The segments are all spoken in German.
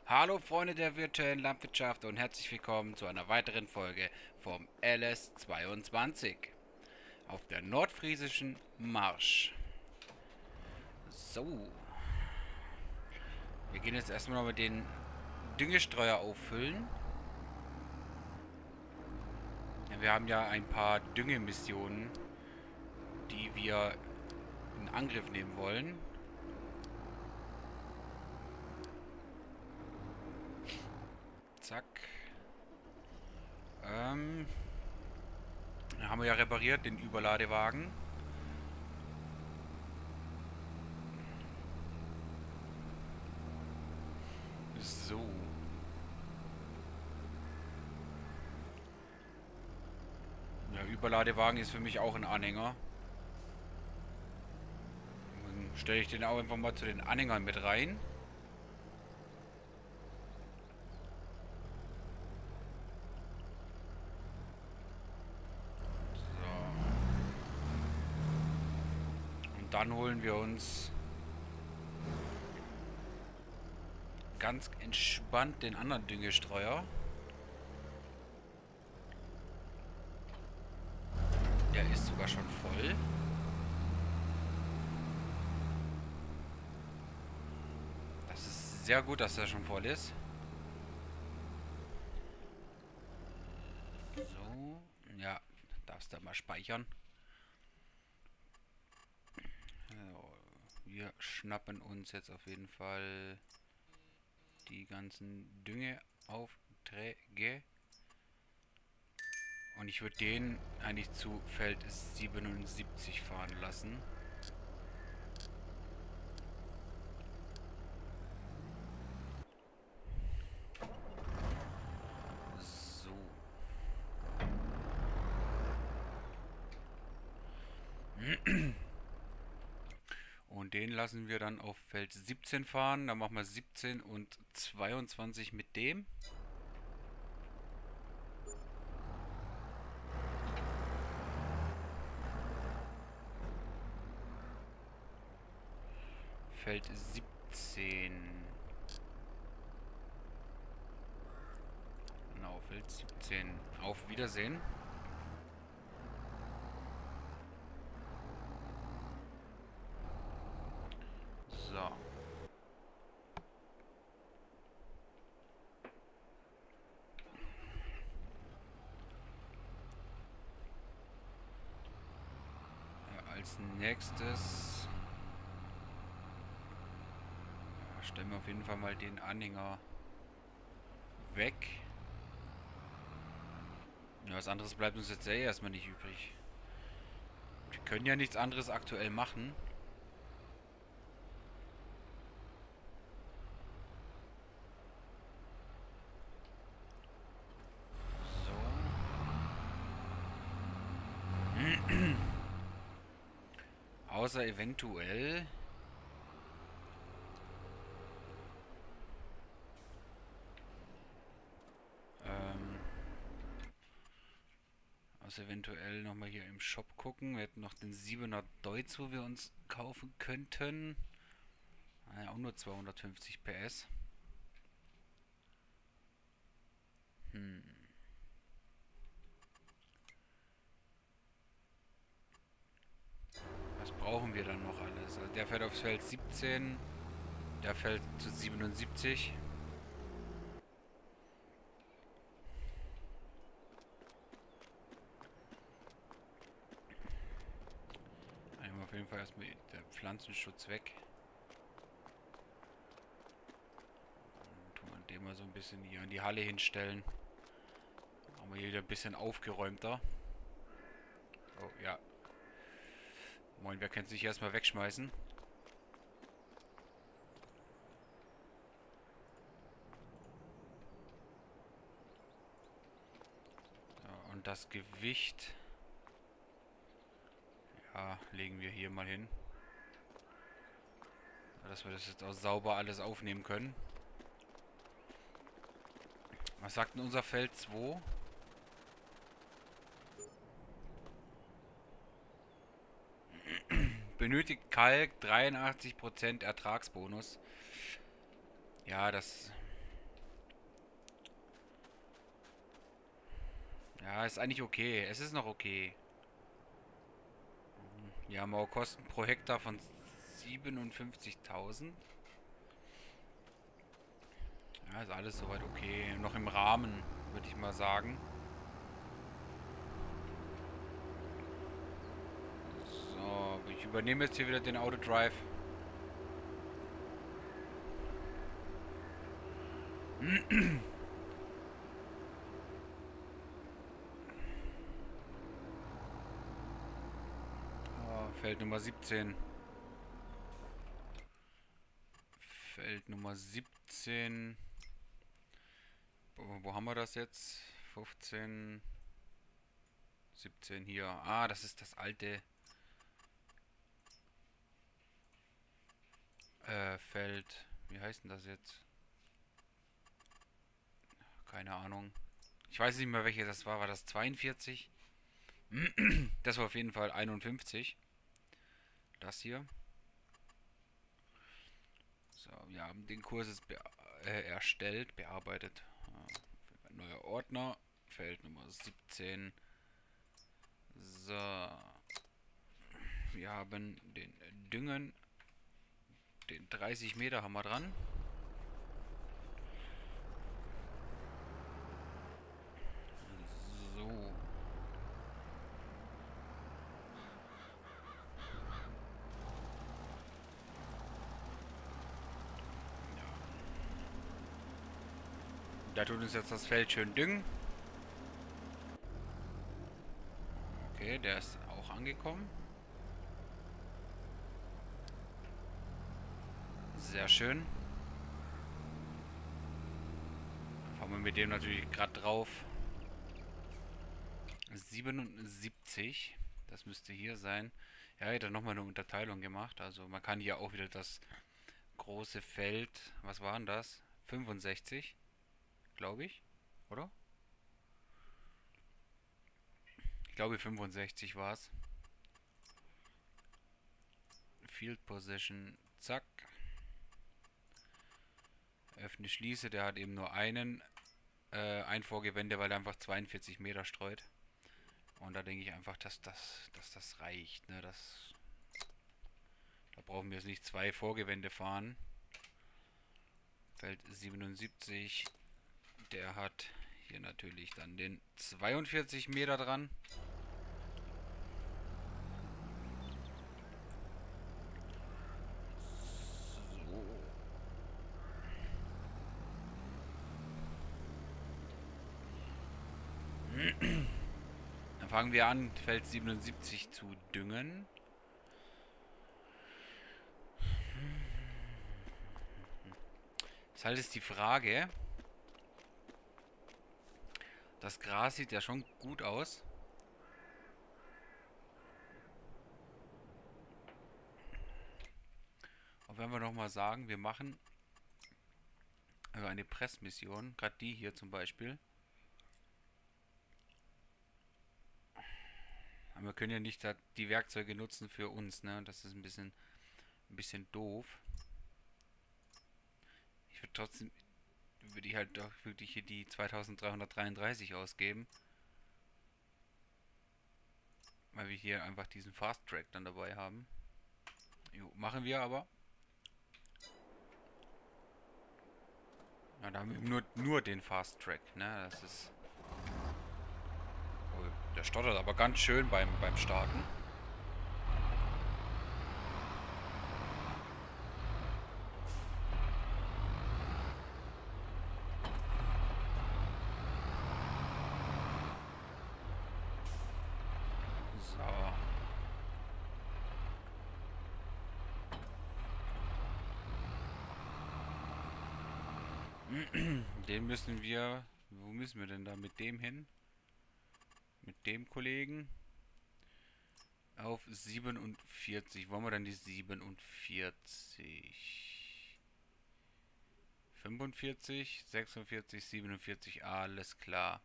Hallo Freunde der virtuellen Landwirtschaft und herzlich willkommen zu einer weiteren Folge vom LS22 auf der nordfriesischen Marsch. So, wir gehen jetzt erstmal noch mit den Düngestreuer auffüllen. Ja, wir haben ja ein paar Düngemissionen, die wir in Angriff nehmen wollen. Zack. Den haben wir ja repariert, den Überladewagen. So. Ja, Überladewagen ist für mich auch ein Anhänger. Dann stelle ich den auch einfach mal zu den Anhängern mit rein. So. Und dann holen wir uns ganz entspannt den anderen Düngestreuer. Der ist sogar schon voll. Das ist sehr gut, dass der schon voll ist. So, ja, darfst du mal speichern. So, wir schnappen uns jetzt auf jeden Fall die ganzen Düngeaufträge. Und ich würde den eigentlich zu Feld 77 fahren lassen. So. Und den lassen wir dann auf Feld 17 fahren. Dann machen wir 17 und 22 mit dem. Feld 17. Genau, Feld 17. Auf Wiedersehen. So. Ja, als nächstes stellen wir auf jeden Fall mal den Anhänger weg. Ja, was anderes bleibt uns jetzt ja erstmal nicht übrig. Wir können ja nichts anderes aktuell machen. So. Außer eventuell. Außer eventuell nochmal hier im Shop gucken. Wir hätten noch den 7er Deutz, wo wir uns kaufen könnten. Ja, auch nur 250 PS. Was brauchen wir dann noch alles? Also der fährt aufs Feld 17. Der fällt zu 77. Nehmen wir auf jeden Fall erstmal den Pflanzenschutz weg. Und tun wir den mal so ein bisschen hier in die Halle hinstellen. Haben wir hier wieder ein bisschen aufgeräumter. Oh ja. Moin, wer kennt sich erstmal wegschmeißen? Ja, und das Gewicht. Ja, legen wir hier mal hin. Dass wir das jetzt auch sauber alles aufnehmen können. Was sagt denn unser Feld 2? Benötigt Kalk, 83% Ertragsbonus. Ja, das Ja, ist eigentlich okay. Es ist noch okay. Ja, Mauerkosten pro Hektar von 57.000. Ja, ist alles soweit okay. Noch im Rahmen, würde ich mal sagen. So, ich übernehme jetzt hier wieder den Autodrive. Oh, Feld Nummer 17. Feld Nummer 17. Wo haben wir das jetzt? 15. 17 hier. Ah, das ist das alte Feld. Wie heißt denn das jetzt? Keine Ahnung. Ich weiß nicht mehr, welches das war. War das 42? Das war auf jeden Fall 51. Das hier. So, wir haben den Kurs jetzt erstellt, bearbeitet. Neuer Ordner. Feld Nummer 17. So. Wir haben den Düngen. Den 30 Meter haben wir dran. So. Ja. Da tut uns jetzt das Feld schön düngen. Okay, der ist auch angekommen. Sehr schön. Fahren wir mit dem natürlich gerade drauf. 77. Das müsste hier sein. Ja, hätte nochmal eine Unterteilung gemacht. Also man kann hier auch wieder das große Feld. Was waren das? 65, glaube ich. Oder? Ich glaube 65 war es. Field Position. Zack. Öffne, schließe. Der hat eben nur ein Vorgewende, weil er einfach 42 Meter streut. Und da denke ich einfach, dass das reicht. Ne? Da brauchen wir jetzt nicht 2 Vorgewände fahren. Feld 77. Der hat hier natürlich dann den 42 Meter dran. So. Dann fangen wir an, Feld 77 zu düngen. Das ist halt jetzt die Frage. Das Gras sieht ja schon gut aus. Und wenn wir nochmal sagen, wir machen eine Pressmission, gerade die hier zum Beispiel. Aber wir können ja nicht die Werkzeuge nutzen für uns, ne? Das ist ein bisschen doof. Ich würde trotzdem, würde ich halt doch wirklich hier die 2333 ausgeben. Weil wir hier einfach diesen Fast Track dann dabei haben. Jo, machen wir aber. Ja, da haben wir nur den Fast Track, ne? Das ist. Oh, der stottert aber ganz schön beim Starten. So. Den müssen wir. Wo müssen wir denn da mit dem hin? Mit dem Kollegen. Auf 47. Wollen wir dann die 47? 45, 46, 47. Alles klar.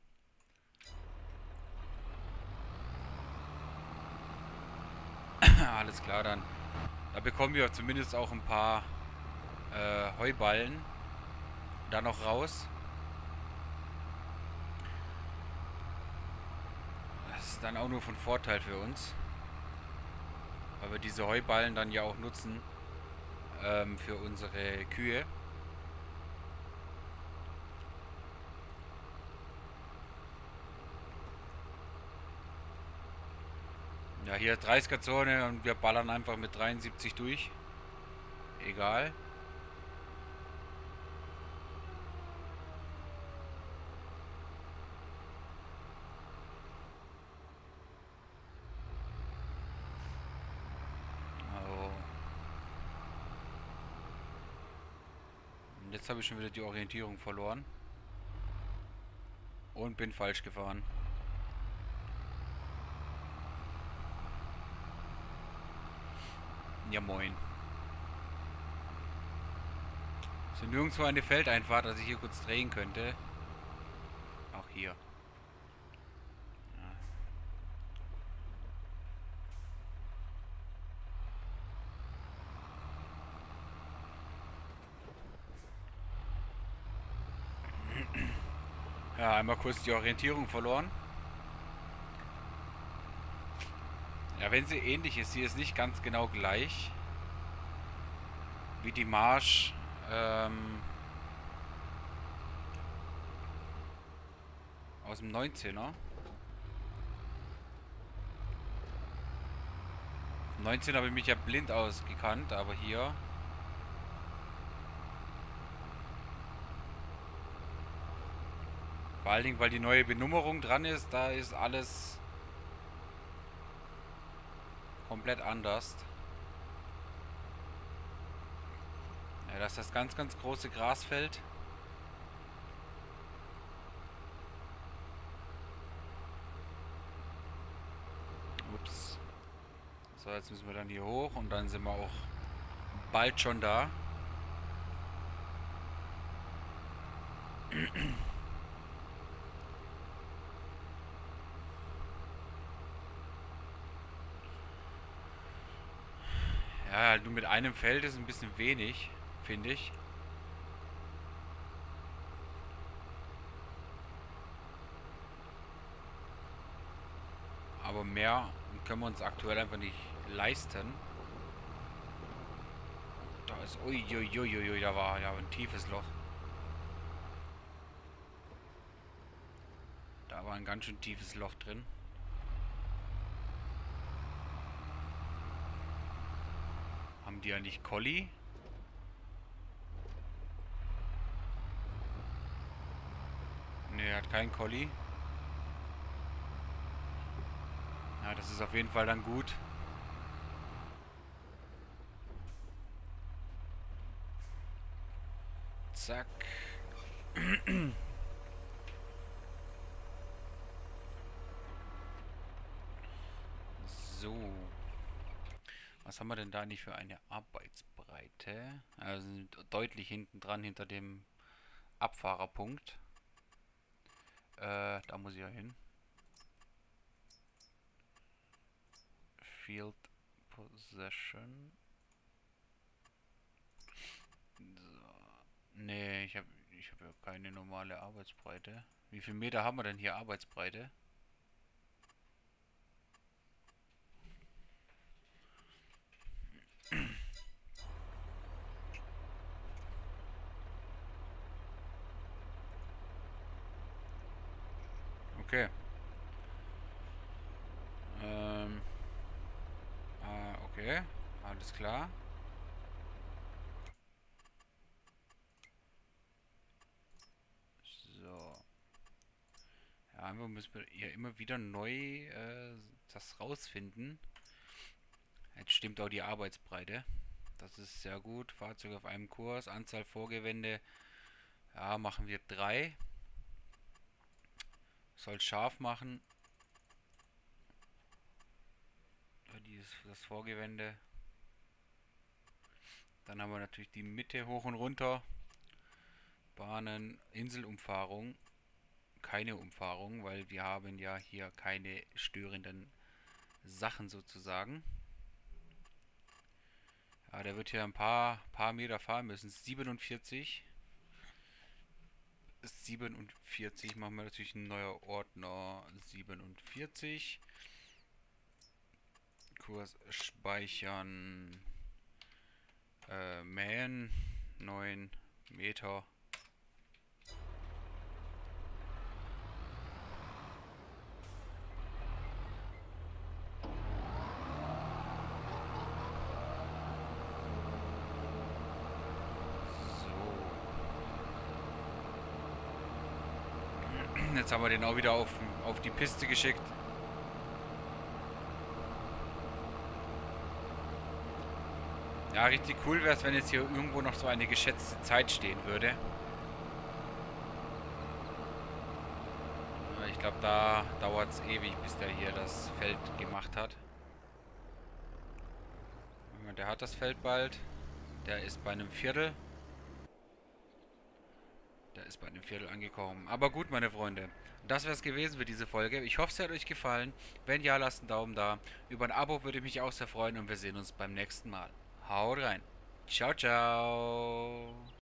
Alles klar dann. Da bekommen wir zumindest auch ein paar Heuballen da noch raus. ist dann auch nur von Vorteil für uns. Weil wir diese Heuballen dann ja auch nutzen für unsere Kühe. Ja, hier 30er-Zone und wir ballern einfach mit 73 durch. Egal. Also. Und jetzt habe ich schon wieder die Orientierung verloren. Und bin falsch gefahren. Ja, moin. Ist nirgendwo eine Feldeinfahrt, dass ich hier kurz drehen könnte. Auch hier. Ja, einmal kurz die Orientierung verloren. Ja, wenn sie ähnlich ist, sie ist nicht ganz genau gleich wie die Marsch aus dem 19er. 19 habe ich mich ja blind ausgekannt, aber hier. Vor allen Dingen, weil die neue Benummerung dran ist, da ist alles komplett anders. Ja, das ist das ganz, ganz große Grasfeld. Ups. So, jetzt müssen wir dann hier hoch und dann sind wir auch bald schon da. Ja, halt nur mit einem Feld ist ein bisschen wenig, finde ich. Aber mehr können wir uns aktuell einfach nicht leisten. Da ist... Uiuiuiui, da war ja ein tiefes Loch. Da war ein ganz schön tiefes Loch drin. Haben die ja nicht Colli? Ne, er hat keinen Colli. Ja, das ist auf jeden Fall dann gut. Zack. So. Was haben wir denn da nicht für eine Arbeitsbreite? Also deutlich hinten dran, hinter dem Abfahrerpunkt. Da muss ich ja hin. Field Possession. So. Nee, ich hab ja keine normale Arbeitsbreite. Wie viel Meter haben wir denn hier Arbeitsbreite? Okay. Okay. Alles klar. So. Ja, einfach müssen wir hier immer wieder neu das rausfinden. Jetzt stimmt auch die Arbeitsbreite. Das ist sehr gut. Fahrzeuge auf einem Kurs. Anzahl Vorgewände. Ja, machen wir 3. Soll scharf machen. Ja, das Vorgewände. Dann haben wir natürlich die Mitte hoch und runter. Bahnen, Inselumfahrung. Keine Umfahrung, weil wir haben ja hier keine störenden Sachen sozusagen. Ja, der wird hier ein paar Meter fahren müssen. 47. 47 machen wir natürlich ein neuer Ordner 47. Kurs speichern. Mähen 9 Meter. Jetzt haben wir den auch wieder auf die Piste geschickt. Ja, richtig cool wäre es, wenn jetzt hier irgendwo noch so eine geschätzte Zeit stehen würde. Ja, ich glaube, da dauert es ewig, bis der hier das Feld gemacht hat. Der hat das Feld bald. Der ist bei einem Viertel. Der ist bei einem Viertel angekommen. Aber gut, meine Freunde. Das wäre es gewesen für diese Folge. Ich hoffe, es hat euch gefallen. Wenn ja, lasst einen Daumen da. Über ein Abo würde ich mich auch sehr freuen. Und wir sehen uns beim nächsten Mal. Haut rein. Ciao, ciao.